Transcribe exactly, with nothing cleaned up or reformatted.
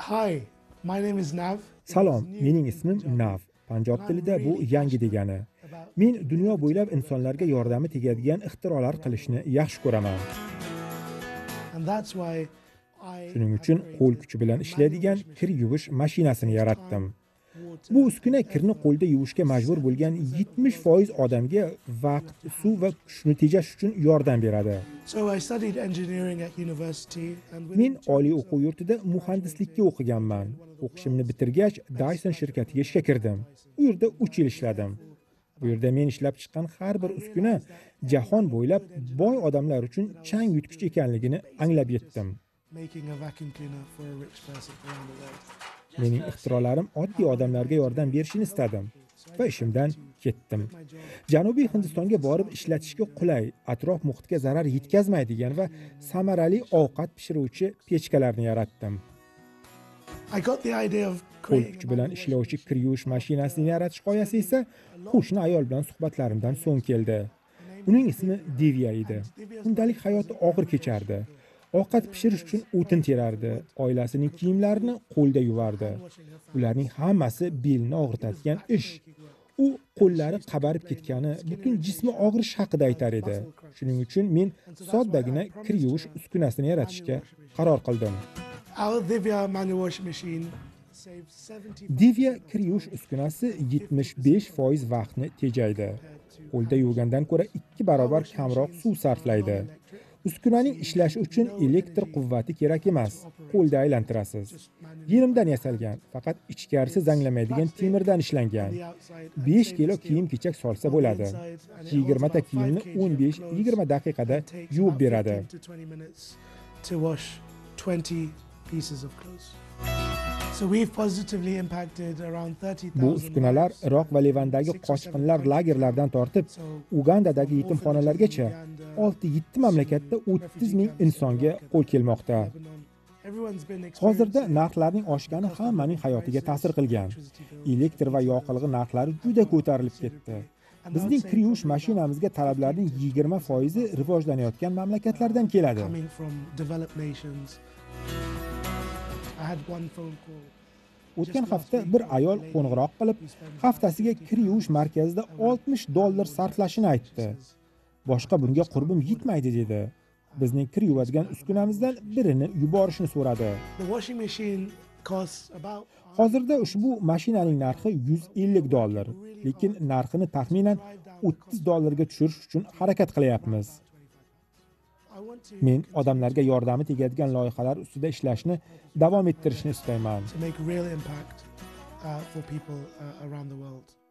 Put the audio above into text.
Hi, my name is Nav. Salom, mening ismim Nav. Panjob tilida bu yangi degani. Men dunyo bo'ylab insonlarga yordami tegadigan ixtirolar qilishni yaxshi ko'raman. And that's why I Shuning uchun qo'l kuchi bilan ishlaydigan kir yuvish mashinasini yaratdim. Bu uskuna kirni qo'lda yuvishga majbur bo'lgan yetmish foiz odamga vaqt, suv va kuchni tejash uchun yordam beradi. So I studied engineering at university and Men within oliy o'quv yurtida muhandislikka o'qiganman. O'qishimni bitirgach, Dyson shirkatiga ishga kirdim. U yerda uch yil ishladim. Bu yerda men ishlab chiqqan har bir uskuna jahon bo'ylab boy odamlar uchun chang yutgich ekanligini anglab yetdim. making a vacuum cleaner for a rich person around the world. Mening ixtirolarim oddiy odamlarga yordam berishini istadim va ishimdan ketdim. Janubiy Hindistonga borib ishlatishga qulay, atrof muhitga zarar yetkazmaydigan va samarali ovqat pishiruvchi pechkalarni yaratdim. I got the idea of Qo'l creating kuchi bilan ishlovchi kir yuvish mashinasini yaratish g'oyasi esa qo'shni ayol bilan suhbatlarimdan so'ng keldi. Uning ismi Divya edi. Kundalik hayoti og'ir kechardi. Ovqat pishirish uchun o'tin terardi, oilasining kiyimlarini qo'lda yuvardi. Ularning hammasi belni og'ritadigan ish. U qo'llari qabarib ketgani, butun jismi og'rish haqida aytar edi. Shuning uchun men soddagina kir yuvish uskunasini yaratishga qaror qildim. our Divya manual washing machine saves seventy Divya kir yuvish uskunasi yetmish besh foiz vaqtni tejaydi. Qo'lda yuvgandan ko'ra ikki barobar kamroq suv sarflaydi. Uskunaning ishlashi uchun elektr quvvati kerak emas. Qo'lda aylantirasiz. Yerimdan yasalgan, faqat ichkarisi zanglamaydigan temirdan ishlangan. besh kilo kiyim-kechak solsa bo'ladi. yigirma ta kiyimni o'n besh yigirma daqiqada yuvib beradi. to twenty minutes to wash twenty pieces of clothes. So we've positively impacted around thirty Bu thousand uskunalar Iroq va Livandagi qochqinlar lagerlaridan tortib, Ugandadagi yetimxonalargacha olti yetti mamlakatda o'ttiz ming insonga qo'l kelmoqda. Everyone's been Hozirda narxlarning oshgani hammaning hayotiga ta'sir qilgan. Elektr va yoqilg'i narxlari juda ko'tarilib ketdi. Bizning kir yuvish mashinamizga talablarning yigirma foizi rivojlanayotgan mamlakatlardan keladi. coming from developed nations. I had one phone call. O'tgan hafta bir ayol qo'ng'iroq qilib, haftasiga kir yuvish markazida oltmish dollar sarflashini aytdi. Boshqa bunga qurbim yetmaydi dedi. Bizning kir yuvadigan uskunamizdan birini yuborishni so'radi. The washing machine costs about Hozirda ushbu mashinaning narxi yuz ellik dollar, lekin narxini taxminan o'ttiz dollarga tushirish uchun harakat qilyapmiz. I want to Men odamlarga yordami tegadigan loyihalar ustida ishlashni davom ettirishni istayman. to make real impact uh, for people uh, around the world.